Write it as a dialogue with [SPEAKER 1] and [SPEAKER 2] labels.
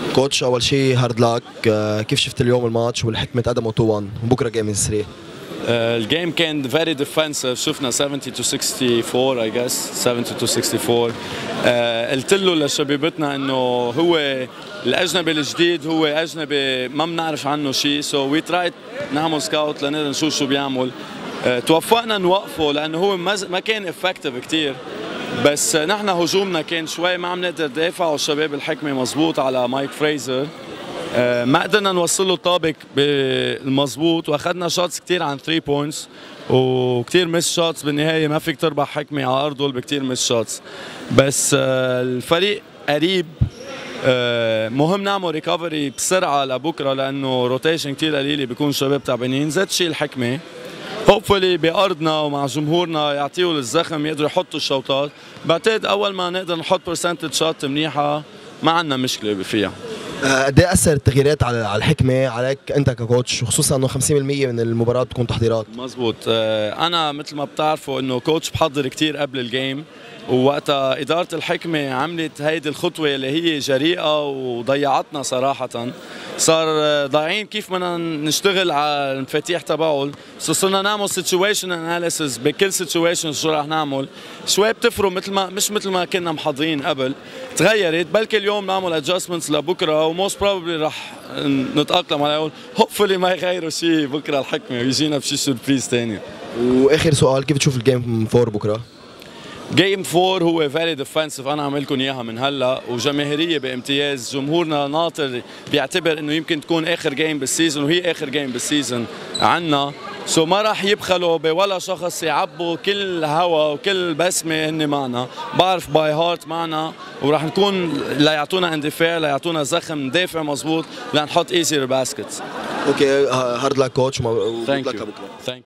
[SPEAKER 1] كوتش اول شيء هارد لاك، كيف شفت اليوم الماتش والحكمة قدموا 2-1 وبكره جيم 3؟
[SPEAKER 2] الجيم كان very defensive. شفنا 70 to 64 I guess 70 to 64. قلت له لشبيبتنا انه هو الاجنبي الجديد، هو اجنبي ما بنعرف عنه شيء، so we tried نعمل سكاوت لنقدر نشوف شو بيعمل. توفقنا نوقفه لانه هو ما كان افكتيف كثير، بس نحن هجومنا كان شوي ما عم نقدر ندافع، والشباب الحكمه مزبوط على مايك فريزر. ما قدرنا نوصل له الطابق بالمضبوط، واخذنا شوتس كثير عن 3 بوينتس وكثير مس شوتس. بالنهايه ما فيك تربح حكمه على ارضه بكثير مس شوتس، بس الفريق قريب. مهم نعمل ريكفري بسرعه لبكره لانه روتيشن كثير قليله، بيكون الشباب تعبانين. زاد شيء الحكمه هوبفلي بارضنا ومع جمهورنا يعطيوا الزخم يقدروا يحطوا الشوطات. بعتقد اول ما نقدر نحط برسنتج شوت منيحه ما عندنا مشكله فيها.
[SPEAKER 1] قد ايه اثر التغييرات على الحكمه عليك انت ككوتش، وخصوصا انه 50% من المباراه بتكون تحضيرات؟
[SPEAKER 2] مزبوط. انا مثل ما بتعرفوا انه كوتش بحضر كثير قبل الجيم، ووقتها اداره الحكمه عملت هيدي الخطوه اللي هي جريئه وضيعتنا صراحه. صار ضايعين كيف بدنا نشتغل على المفاتيح تبعهم، صرنا نعمل سيتويشن اناليسيس بكل سيتويشن شو رح نعمل. شوي بتفرق مش مثل ما كنا محضرين قبل، تغيرت. بلكي اليوم نعمل ادجستمنتس لبكره وموست بروبلي رح نتاقلم عليهم. هوبفلي ما يغيروا شيء بكره الحكمه ويجينا بشي سوربريز ثانيه.
[SPEAKER 1] واخر سؤال، كيف تشوف الجيم 4 بكره؟
[SPEAKER 2] جيم 4 هو فيري ديفنسيف، انا عامل لكم اياها من هلا، وجماهيريه بامتياز. جمهورنا ناطر بيعتبر انه يمكن تكون اخر جيم بالسيزون، وهي اخر جيم بالسيزون عنا. سو ما راح يبخلوا بولا شخص، يعبوا كل هوا وكل بسمه هن معنا. بعرف باي هارت معنا، وراح نكون ليعطونا اندفاع، ليعطونا زخم، ندافع مزبوط لنحط ايزي باسكتس.
[SPEAKER 1] اوكي، هارد لاك كوتش،
[SPEAKER 2] وبدك بكره.